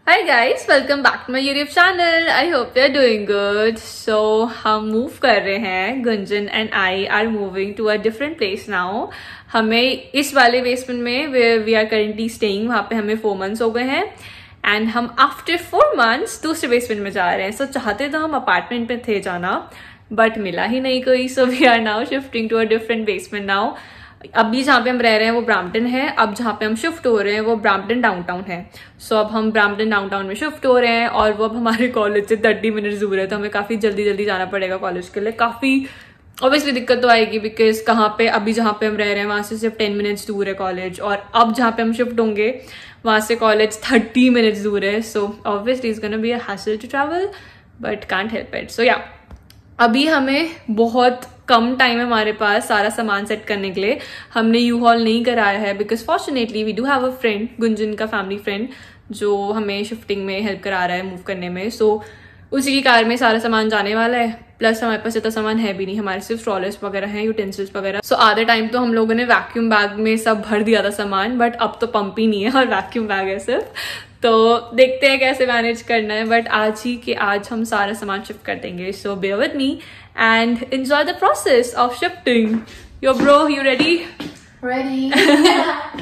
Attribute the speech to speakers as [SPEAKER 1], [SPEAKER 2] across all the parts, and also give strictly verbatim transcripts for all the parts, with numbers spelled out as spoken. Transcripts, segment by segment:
[SPEAKER 1] Hi guys, welcome back to my YouTube channel. I hope you're doing good. So हम move कर रहे हैं. Gunjan and I are moving to a different place now. हमें इस वाले basement में where we are currently staying वहाँ पे हमें four months हो गए हैं and हम after four months दूसरे बेसमेंट में जा रहे हैं. So चाहते तो हम अपार्टमेंट में थे जाना but मिला ही नहीं कोई. So we are now shifting to a different basement now. अभी जहाँ पे हम रह रहे हैं वो ब्रैम्पटन है. अब जहाँ पे हम शिफ्ट हो रहे हैं वो ब्रैम्पटन डाउनटाउन है. सो so, अब हम ब्रैम्पटन डाउनटाउन में शिफ्ट हो रहे हैं और वो अब हमारे कॉलेज से थर्टी मिनट्स दूर है. तो हमें काफी जल्दी जल्दी जाना पड़ेगा कॉलेज के लिए. काफी ऑब्वियसली दिक्कत तो आएगी बिकॉज कहाँ पे अभी जहाँ पे हम रह रहे हैं वहां से सिर्फ टेन मिनट्स दूर है कॉलेज और अब जहाँ पे हम शिफ्ट होंगे वहां से कॉलेज थर्टी मिनट्स दूर है. So obviously it's gonna be a hassle to travel but can't help it. So yeah अभी हमें बहुत कम टाइम है हमारे पास सारा सामान सेट करने के लिए. हमने यू हॉल नहीं कराया है because fortunately we do have a friend, Gunjan का फैमिली फ्रेंड, जो हमें शिफ्टिंग में हेल्प करा रहा है मूव करने में. सो so, उसी की कार में सारा सामान जाने वाला है. प्लस हमारे पास इतना सामान है भी नहीं, हमारे सिर्फ स्ट्रॉलर्स वगैरह हैं, यूटेंसिल्स वगैरह. सो so, आधे टाइम तो हम लोगों ने वैक्यूम बैग में सब भर दिया था सामान, बट अब तो पंप ही नहीं है और वैक्यूम बैग है सिर्फ. तो देखते हैं कैसे मैनेज करना है. बट आज ही कि आज हम सारा सामान शिफ्ट कर देंगे. सो bear with me and enjoy the process of shifting. Yo bro, you ready?
[SPEAKER 2] Ready.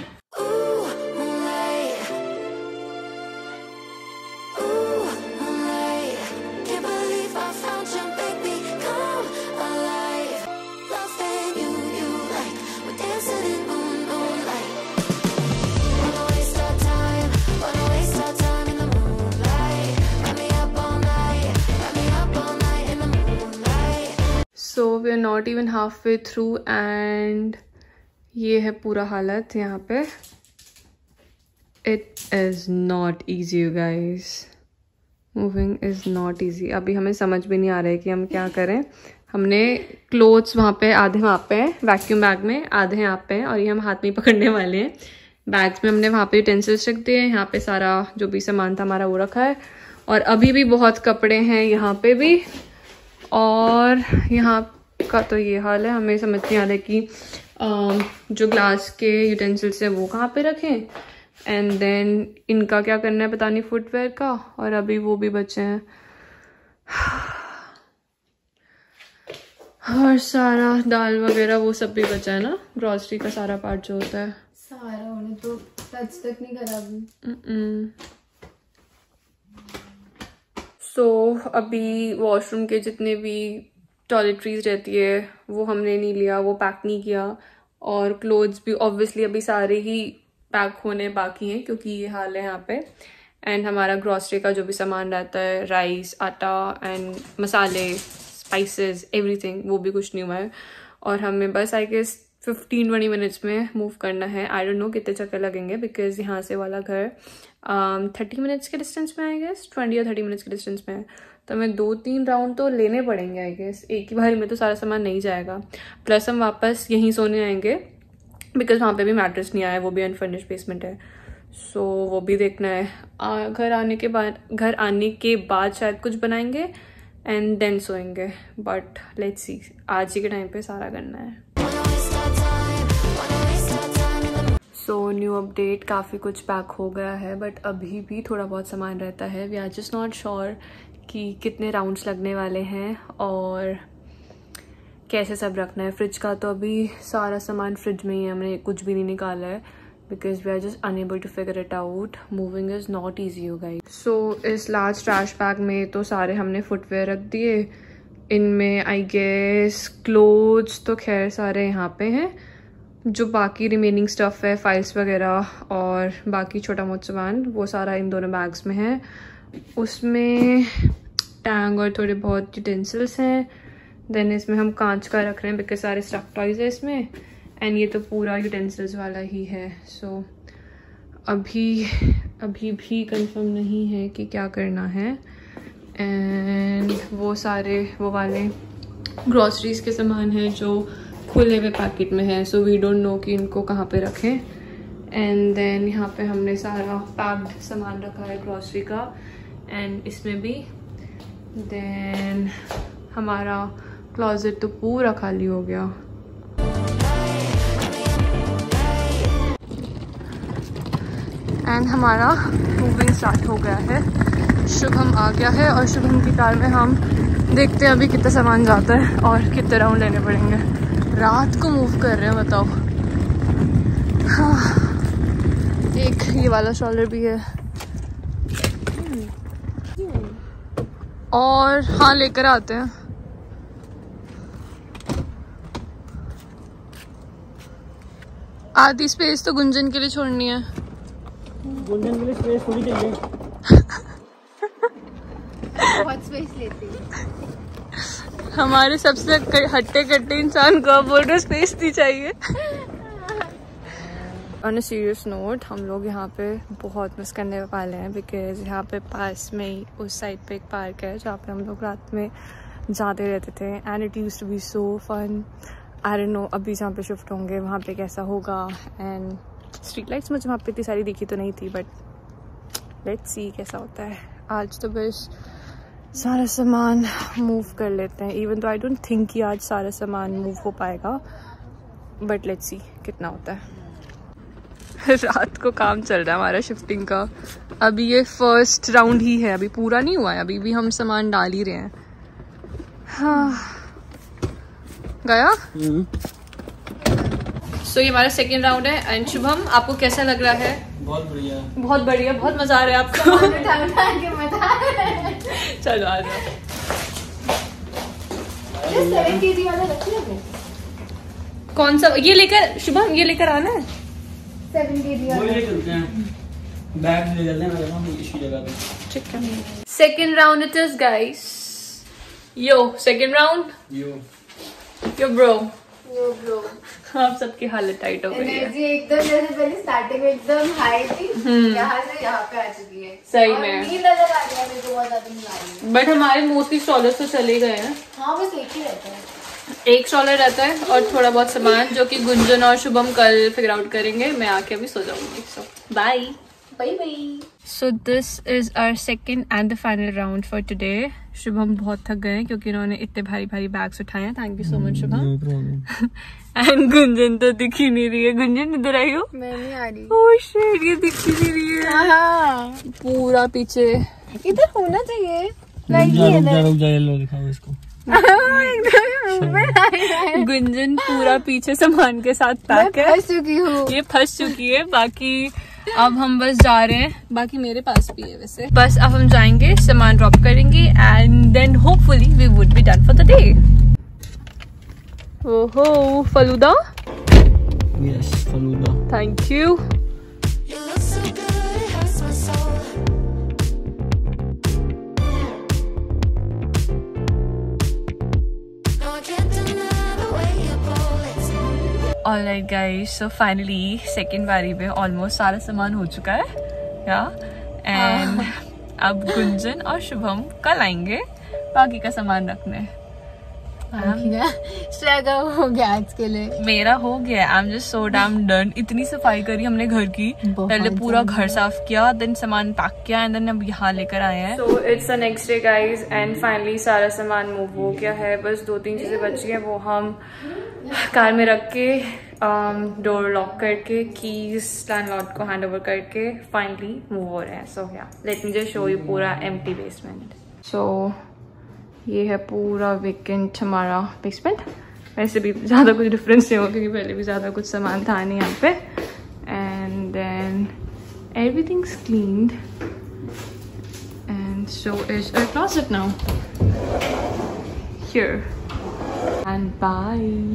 [SPEAKER 1] So we are not even halfway through and ये है पूरा हालत यहाँ पे. It is not easy you guys. Moving is not easy. अभी हमें समझ भी नहीं आ रहा है कि हम क्या करें. हमने क्लोथ्स वहाँ पे आधे वहाँ पे हैं वैक्यूम बैग में, आधे यहाँ पे हैं और ये हम हाथ में ही पकड़ने वाले हैं. बैग्स में हमने वहाँ पे यूटेंसिल्स रख दिए. यहाँ पे सारा जो भी सामान था हमारा वो रखा है और अभी भी बहुत कपड़े हैं यहाँ पे भी. और यहाँ का तो ये हाल है. हमें समझ नहीं आ रहा है कि uh, जो ग्लास के यूटेंसिल्स है वो कहाँ पे रखें एंड देन इनका क्या करना है पता नहीं, फुटवेयर का. और अभी वो भी बचे हैं और सारा दाल वगैरह वो सब भी बचा है ना, ग्रॉसरी का सारा पार्ट जो होता है.
[SPEAKER 2] सारा उन्हें तो टच तक नहीं करा अभी.
[SPEAKER 1] सो so, अभी वॉशरूम के जितने भी टॉयलेटरीज रहती है वो हमने नहीं लिया, वो पैक नहीं किया. और क्लोथ्स भी ऑब्वियसली अभी सारे ही पैक होने बाकी हैं क्योंकि ये हाल है यहाँ पे. एंड हमारा ग्रॉसरी का जो भी सामान रहता है, राइस, आटा एंड मसाले, स्पाइसेस, एवरीथिंग, वो भी कुछ नहीं हुआ है. और हमें बस I guess fifteen twenty minutes में मूव करना है. आई डोंट नो कितने चक्कर लगेंगे बिकॉज यहाँ से वाला घर थर्टी मिनट्स के डिस्टेंस में आई गेस, ट्वेंटी या थर्टी मिनट्स के डिस्टेंस में है. तो हमें दो तीन राउंड तो लेने पड़ेंगे आई गेस. एक ही बारी में तो सारा सामान नहीं जाएगा. प्लस हम वापस यहीं सोने आएंगे बिकॉज वहाँ पे भी मैट्रेस नहीं आया, वो भी अनफर्निश्ड बेसमेंट है. सो so, वो भी देखना है. आ, घर आने के बाद घर आने के बाद शायद कुछ बनाएंगे एंड देन सोएंगे. बट लेट्स सी, आज ही के टाइम पे सारा करना है. सो न्यू अपडेट, काफ़ी कुछ पैक हो गया है बट अभी भी थोड़ा बहुत सामान रहता है. We are just not sure कि कितने राउंड्स लगने वाले हैं और कैसे सब रखना है. फ्रिज का तो अभी सारा सामान फ्रिज में ही है, हमने कुछ भी नहीं निकाला है because we are just unable to figure it out. Moving is not easy you guys. So इस लार्ज ट्रैश बैग में तो सारे हमने फुटवेयर रख दिए. इनमें आई गेस क्लोथ्स तो खैर सारे यहाँ पे हैं. जो बाकी रिमेनिंग स्टफ़ है, फाइल्स वगैरह और बाकी छोटा मोटा सामान, वो सारा इन दोनों बैग्स में है. उसमें टैंग और थोड़े बहुत यूटेंसिल्स हैं. देन इसमें हम कांच का रख रहे हैं बिकॉज सारे स्टफ टॉयज है इसमें. एंड ये तो पूरा यूटेंसिल्स वाला ही है. सो so, अभी अभी भी कंफर्म नहीं है कि क्या करना है. एंड वो सारे वो वाले ग्रॉसरीज के सामान है जो खुले हुए पैकेट में है. सो वी डोंट नो कि इनको कहाँ पे रखें. एंड देन यहाँ पे हमने सारा पैक्ड सामान रखा है ग्रॉसरी का एंड इसमें भी. देन हमारा क्लोजेट तो पूरा खाली हो गया. एंड हमारा मूविंग स्टार्ट हो गया है। शुभम आ गया है और शुभम की कार में हम देखते हैं अभी कितना सामान जाता है और कितने राउंड लेने पड़ेंगे। रात को मूव कर रहे हैं, बताओ। हाँ, एक ये वाला शॉलर भी है और हाँ लेकर आते हैं। आधी स्पेस तो गुंजन के लिए छोड़नी है।
[SPEAKER 3] गुंजन के लिए स्पेस थोड़ी चाहिए।
[SPEAKER 2] बहुत स्पेस लेती है।
[SPEAKER 1] हमारे सबसे हट्टे कट्टे इंसान को बोल रहे स्पेस नहीं चाहिए। ऑन अ सीरियस नोट, हम लोग यहाँ पे बहुत मिस करने वाले हैं बिकॉज यहाँ पे पास में ही उस साइड पे एक पार्क है जहाँ पे हम लोग रात में जाते रहते थे and it used to be so fun. I don't know अभी जहाँ पे शिफ्ट होंगे वहाँ पे कैसा होगा। एंड स्ट्रीट लाइट्स मुझे वहाँ पे इतनी सारी दिखी तो नहीं थी, बट लेट्स सी कैसा होता है। आज तो बस सारा सामान मूव कर लेते हैं, इवन तो आई डोंट थिंक कि आज सारा सामान मूव हो पाएगा, बट लेट्स सी कितना होता है। रात को काम चल रहा है हमारा शिफ्टिंग का। अभी ये फर्स्ट राउंड ही है, अभी पूरा नहीं हुआ है, अभी भी हम सामान डाल ही रहे हैं। हाँ गया। सो so, ये हमारा सेकेंड राउंड है। एंड शुभम, आपको कैसा लग रहा है?
[SPEAKER 3] बहुत बढ़िया,
[SPEAKER 1] बहुत बढ़िया, बहुत मजा आ रहा है आपको? चलो आ जाओ।
[SPEAKER 2] सेवन केजी वाला रखिए आपने?
[SPEAKER 1] कौन सा? ये लेकर शुभम, ये लेकर आना है।
[SPEAKER 2] सेवन केजी
[SPEAKER 3] वो
[SPEAKER 2] वाला
[SPEAKER 3] ले चलते हैं, बैग ले चलते हैं मेरे इसकी जगह पे।
[SPEAKER 1] ठीक है। Second round it is guys. Yo second round.
[SPEAKER 3] Yo
[SPEAKER 1] yo bro.
[SPEAKER 2] Yo bro.
[SPEAKER 1] आप सबकी हालत टाइट हो गई है।
[SPEAKER 2] एनर्जी एकदम जैसे पहले स्टार्टिंग में एकदम हाई थी, यहाँ से यहाँ पे आ चुकी है।
[SPEAKER 1] सही
[SPEAKER 2] और
[SPEAKER 1] में
[SPEAKER 2] नींद अलग आ गया, मेरे को बहुत ज्यादा नींद आ रही है।
[SPEAKER 1] बट हमारे मोस्टली स्टॉलर्स तो चले गए हैं।
[SPEAKER 2] हाँ बस एक ही रहता है,
[SPEAKER 1] एक स्टॉलर रहता है और थोड़ा बहुत सामान जो कि गुंजन और शुभम कल फिगर आउट करेंगे। मैं आके अभी सो जाऊंगी। So bye
[SPEAKER 2] bye bye.
[SPEAKER 1] So this is our second and the final round for today. Shubham बहुत थक गए हैं क्योंकि इन्होंने इतने भारी भारी बैग्स उठाए हैं। Thank you so much Shubham. And Gunjan तो दिख ही नहीं रही है। गुंजन इधर आई हो?
[SPEAKER 2] मैं नहीं आ रही।
[SPEAKER 1] ओह शिट, ये दिख ही नहीं रही है।
[SPEAKER 2] हाँ
[SPEAKER 1] पूरा पीछे
[SPEAKER 2] इधर होना चाहिए।
[SPEAKER 1] गुंजन पूरा पीछे सामान के साथ पैक है।
[SPEAKER 2] फंस चुकी हूँ।
[SPEAKER 1] ये फंस चुकी है। बाकी अब हम बस जा रहे हैं। बाकी मेरे पास भी है वैसे। बस अब हम जाएंगे, सामान ड्रॉप करेंगे and then hopefully we would be done for the day. ओहो falooda.
[SPEAKER 3] Yes falooda.
[SPEAKER 1] Thank you. Alright guys, so finally second बारी में ऑलमोस्ट सारा सामान हो चुका है या एंड अब गुंजन और शुभम कल आएंगे बाकी का सामान रखने।
[SPEAKER 2] श्रेया हो गया आज के लिए।
[SPEAKER 1] मेरा हो गया। I am just so damn done. इतनी सफाई करी हमने घर की, पहले पूरा घर साफ किया, देन सामान पैक किया एंड देन अब यहाँ लेकर आए हैं। So it's the next day guys and finally सारा सामान मूव हो गया है। बस दो तीन चीजें बच गई हैं, वो हम कार में रख के डोर um, लॉक करके कीज लैंडलॉर्ड को हैंड ओवर करके फाइनली मूव हो रहे हैं। So yeah let me just show you पूरा एम्प्टी बेसमेंट। सो ये है पूरा वीकेंड हमारा बेसमेंट। वैसे भी ज़्यादा कुछ डिफरेंस नहीं होगा क्योंकि पहले भी ज़्यादा कुछ सामान था नहीं यहाँ पे। And then everything's cleaned and so is our closet now here and bye.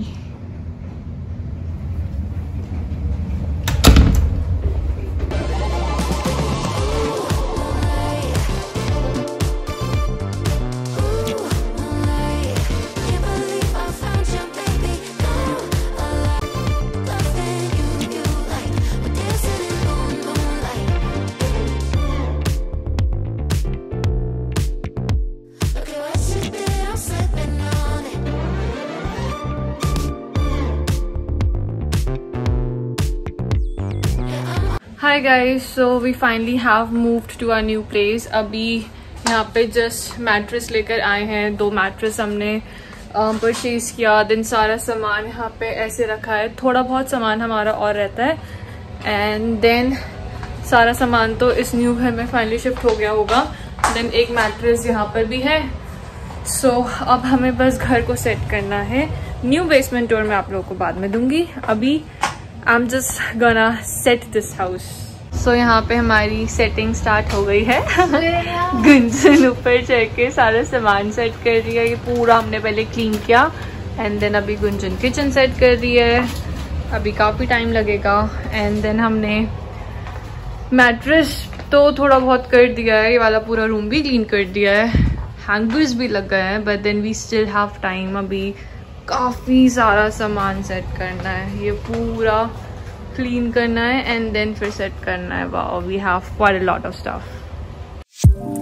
[SPEAKER 1] Hi guys, so we finally have moved to our new place. अभी यहाँ पे जस्ट मैट्रेस लेकर आए हैं। दो मैट्रेस हमने परचेज किया, दिन सारा सामान यहाँ पे ऐसे रखा है। थोड़ा बहुत सामान हमारा और रहता है एंड देन सारा सामान तो इस न्यू घर में फाइनली शिफ्ट हो गया होगा। देन एक मैट्रेस यहाँ पर भी है। सो so, अब हमें बस घर को सेट करना है। न्यू बेसमेंट टूर मैं आप लोगों को बाद में दूंगी। अभी I am just gonna set this house. So यहाँ पे हमारी सेटिंग स्टार्ट हो गई है। गुंजन ऊपर चढ़ के सारा सामान सेट कर दिया। ये पूरा हमने पहले क्लीन किया एंड देन अभी गुंजन किचन सेट कर दी है। अभी काफ़ी टाइम लगेगा। एंड देन हमने मैट्रेस तो थोड़ा बहुत कर दिया है। ये वाला पूरा रूम भी क्लीन कर दिया है। हैंगर्स भी लग गए हैं but then we still have time. अभी काफ़ी सारा सामान सेट करना है। ये पूरा क्लीन करना है एंड देन फिर सेट करना है। Wow, we have quite a lot of stuff.